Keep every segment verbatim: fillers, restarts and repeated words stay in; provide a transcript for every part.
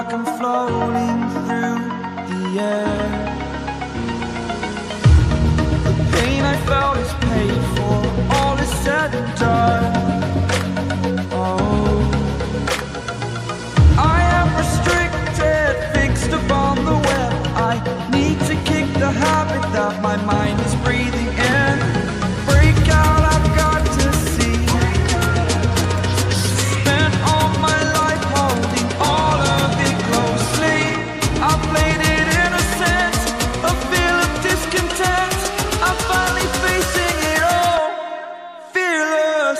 like I'm floating through the air. The pain I felt is paid for, all is said and done. Oh, I am restricted, fixed upon the web. I need to kick the habit that my mind is breathing in. Break out, I've got to see. Spent all my life holding all of it closely. I played it innocent, a feel of discontent. I'm finally facing it all, fearless.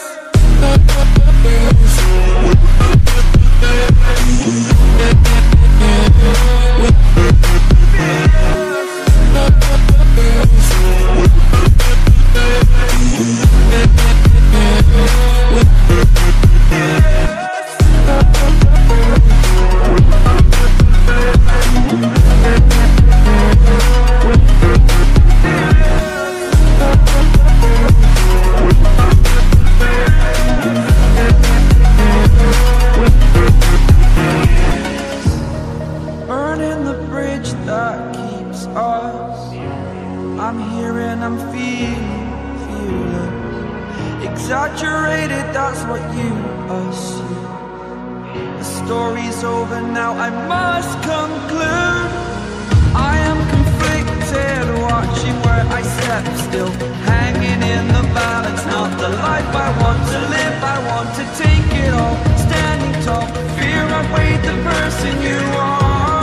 Burning the bridge that keeps us. I'm here and I'm feeling, feeling exaggerated, that's what you assume. The story's over now, I must conclude. I am conflicted, watching where I step still, hanging in the balance. Not the life I want to live, I want to take it all. Standing tall, fear I weighed the person you are.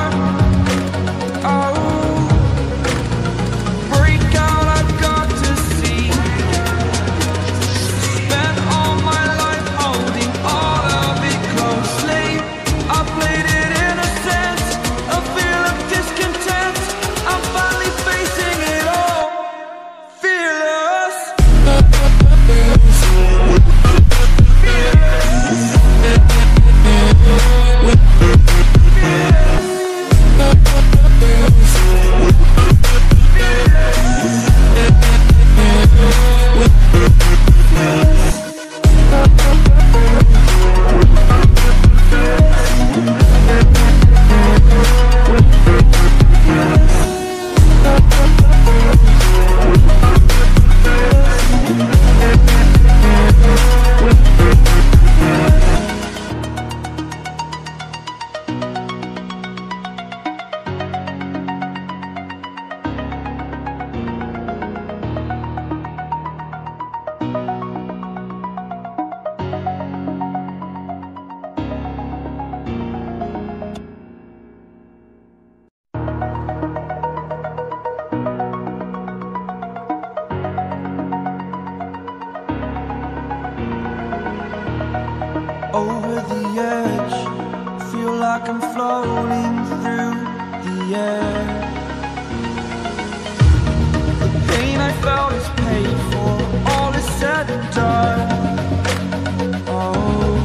Over the edge, feel like I'm floating through the air. The pain I felt is paid for, all is said and done. Oh,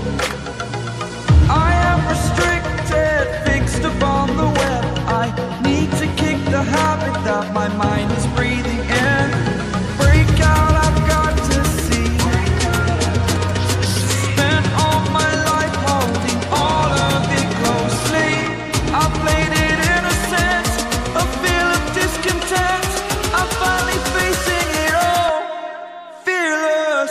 I am restricted, fixed upon the web. I need to kick the habit that my mind is breathing in. Break out, I've got to see. Spent all my life holding all of it closely. I played it innocent, a feel of discontent. I'm finally facing it all, fearless.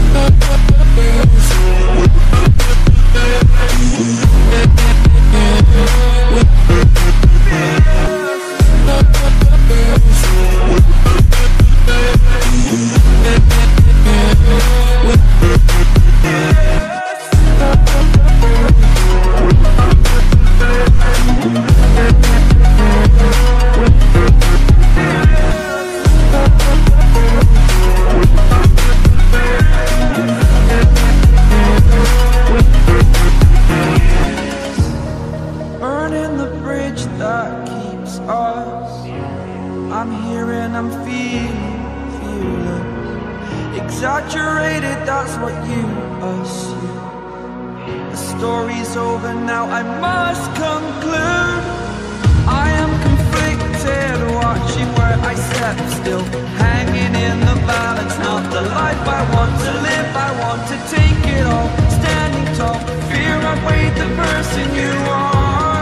Burning the bridge that keeps us. I'm here and I'm feeling, feeling exaggerated, that's what you assume. The story's over now, I must conclude. I am conflicted, watching where I step still, hanging in the balance. Not the life I want to live, I want to take it all. Standing tall, fear I weighed the person you are.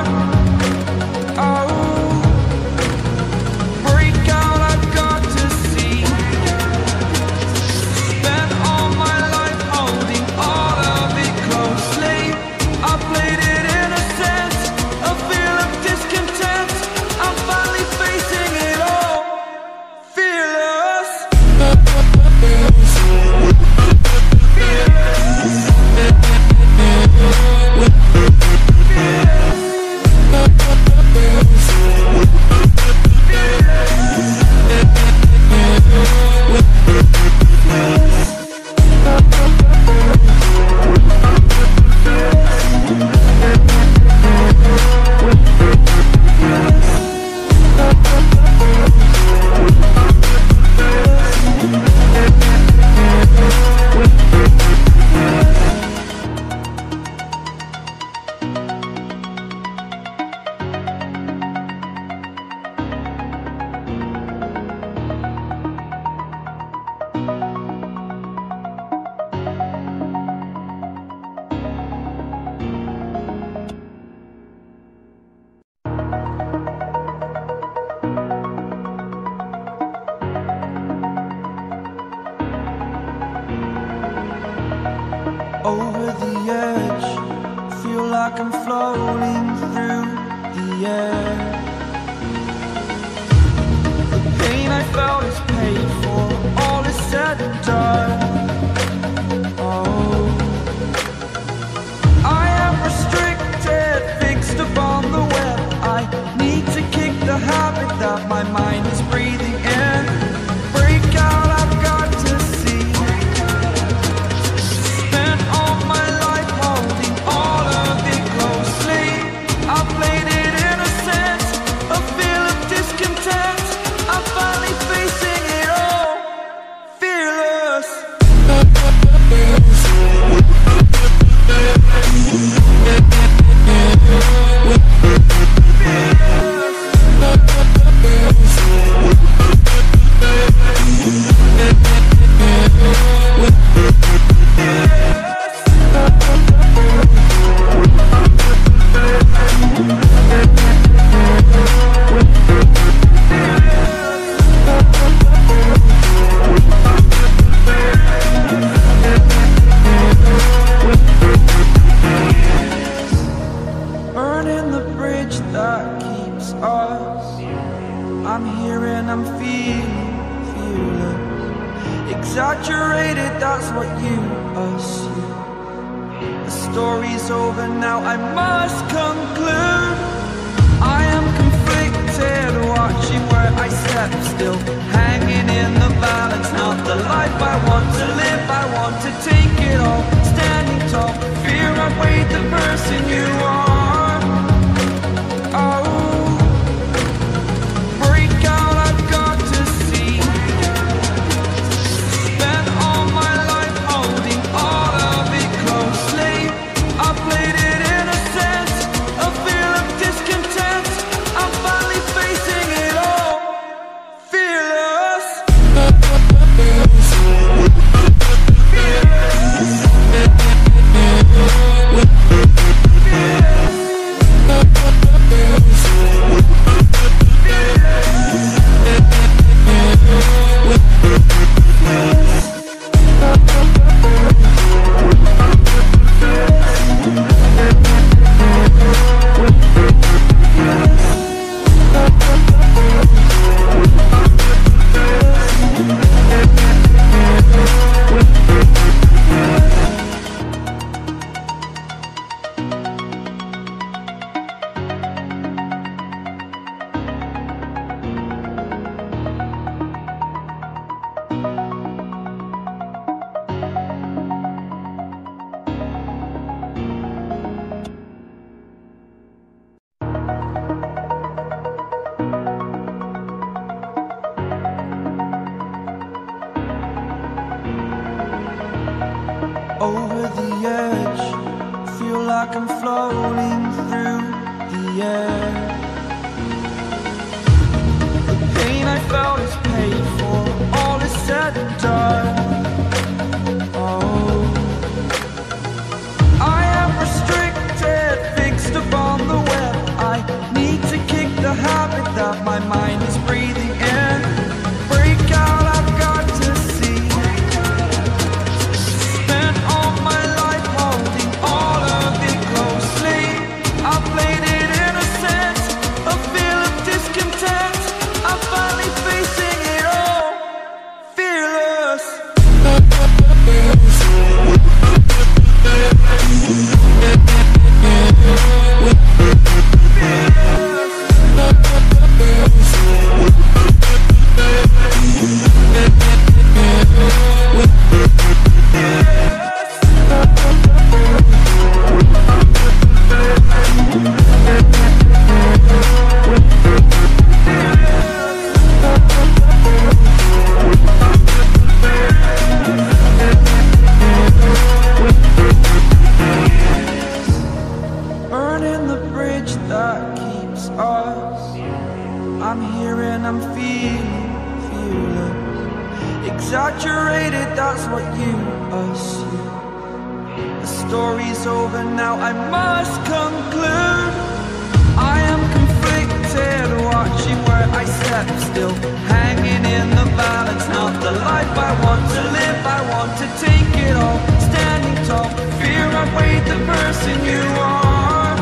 like I'm floating through the air. The pain I felt is paid for, all is said and done. Oh, I am restricted, fixed upon the web. I need to kick the habit that my mind is breathing in. Break out, I've got to see. Spent all my life holding all of it closely. I played it innocent, a feel of discontent. I'm finally facing it all, fearless. Burning the bridge that keeps us. I'm here and I'm feeling fearless. Exaggerated, that's what you assume. The story's over now, I must conclude. I am conflicted, watching where I step still, hanging in the balance. Not the life I want to live, I want to take it all. Standing tall, fear outweighed the person you are. Oh, break out, I've got to see. Spent all my life holding all of it closely. I played it innocent, a feel of discontent. I'm finally facing it all, fearless. Over the edge, feel like I'm floating through the air. The pain I felt is paid for, all is said and done. Oh, I am restricted, fixed upon the web. I need to kick the habit that my mind is breathing in. Break out, I've got to see. Spent all my life holding all of it closely. I played it innocent, a feel of discontent. I'm finally facing it all, fearless. Burning the bridge that keeps us. I'm here and I'm feeling fearless. Exaggerated, that's what you assume. The story's over now, I must conclude. I am conflicted, watching where I step still, hanging in the balance. Not the life I want to live, I want to take it all. Standing tall, fear outweighed the person you are.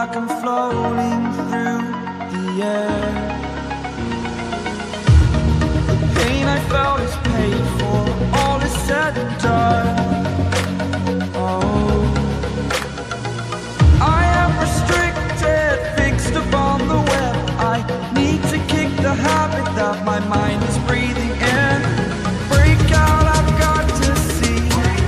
like I'm floating through the air. The pain I felt is paid for, all is said and done. Oh, I am restricted, fixed upon the web. I need to kick the habit that my mind is breathing in. Break out, I've got to see.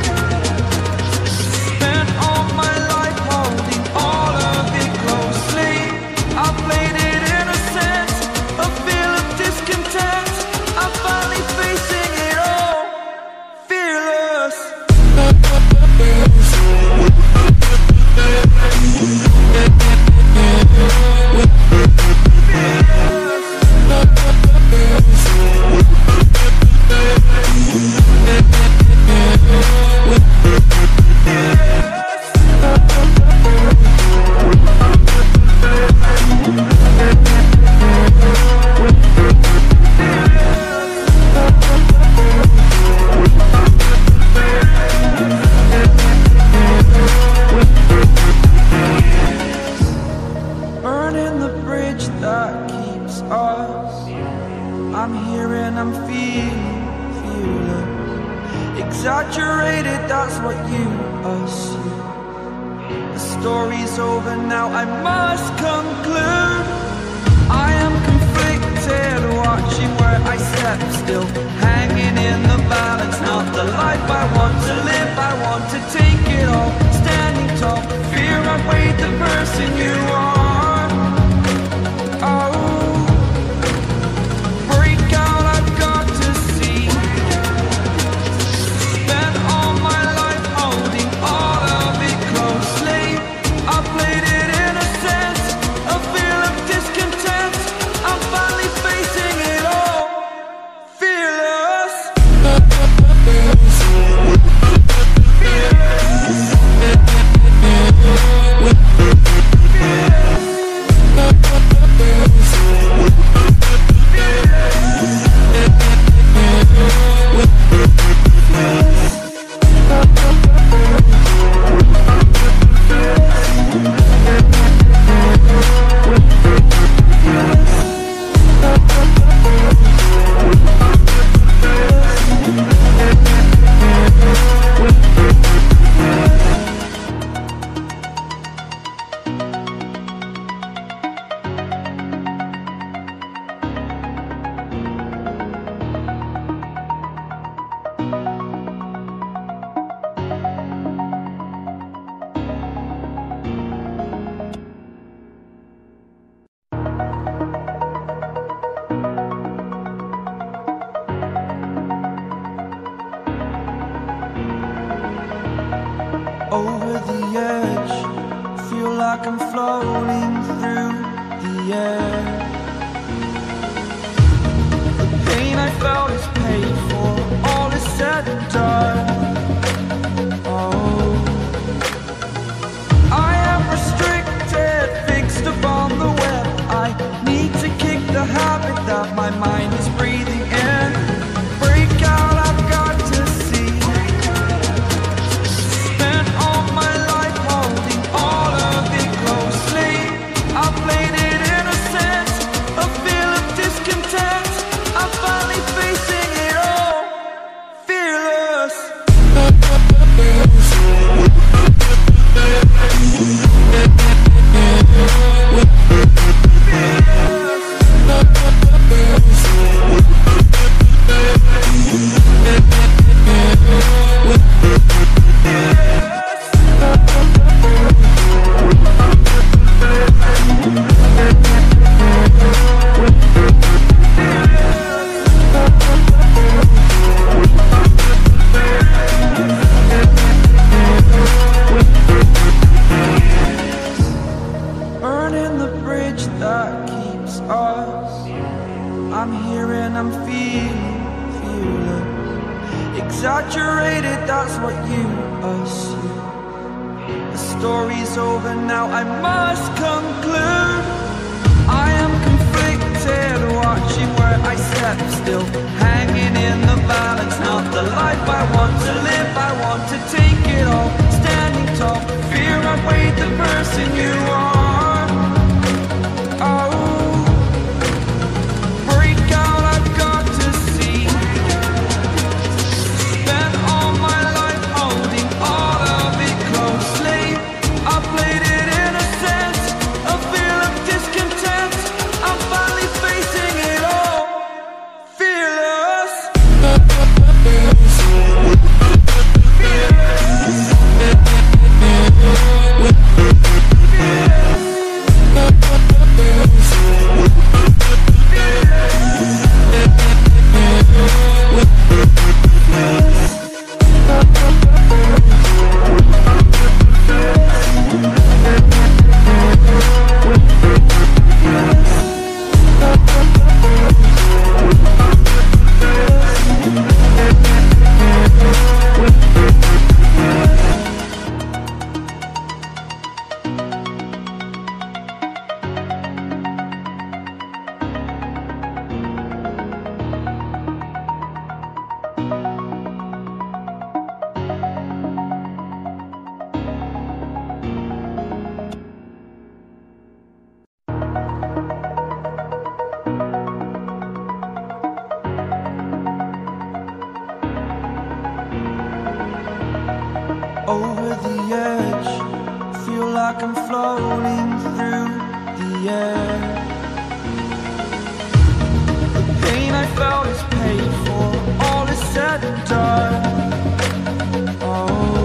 Spent all my life holding all of it closely. I played it innocent, a feel of discontent. I'm finally facing it all, fearless. Burning the bridge that keeps us. I'm here and I'm feeling fearless. Exaggerated, that's what you assume. The story's over now, I must conclude. I am conflicted, watching where I step still, hanging in the balance. Not the life I want to live, I want to take it all. Standing tall, fear outweighed the person you are. Oh, break out, I've got to see. Spent all my life holding all of it closely. I played it innocent, a feel of discontent. I'm finally facing it all, fearless. Over the edge, feel like I'm floating through the air. The pain I felt is paid for, all is said and done. Oh, I am restricted, fixed upon the web. I need to kick the habit that my mind is breathing in. Break out, I've got to see. Spent all my life holding all of it closely. I played it innocent, a feel of discontent. I'm finally facing it all, fearless. Burning the bridge that keeps us. I'm here and I'm feeling fearless. Exaggerated, that's what you assume. The story's over now, I must conclude. I am conflicted, watching where I step still, hanging in the balance. Not the life I want to live, I want to take it all. Standing tall, fear outweighed the person you are. over the edge. Feel like I'm floating through the air. The pain I felt is paid for, all is said and done. Oh,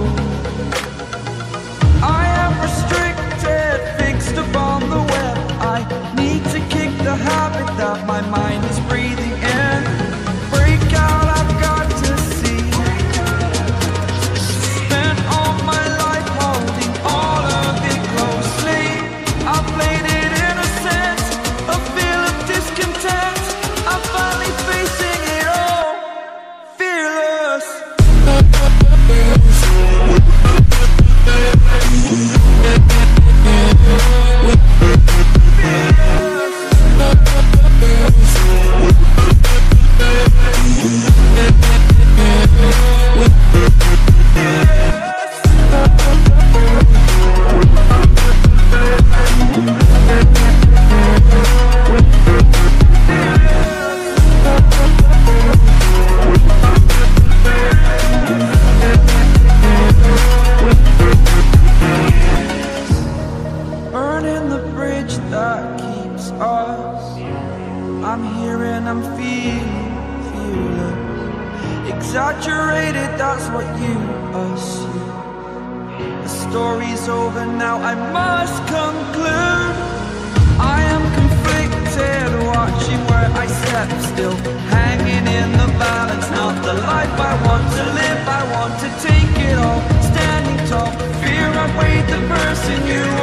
I am restricted, fixed upon the web. I need to kick the habit that my mind is breathing in. Break out, I've got to see. Spent all my life holding all of it closely. I played it innocent, a feel of discontent. I'm finally facing it all, fearless. Burning the bridge that keeps us. I'm here and I'm feeling fearless. Exaggerated, that's what you assume. The story's over now, I must conclude. I am conflicted, watching where I step still, hanging in the balance. Not the life I want to live, I want to take it all. Standing tall, fear I weighed the person you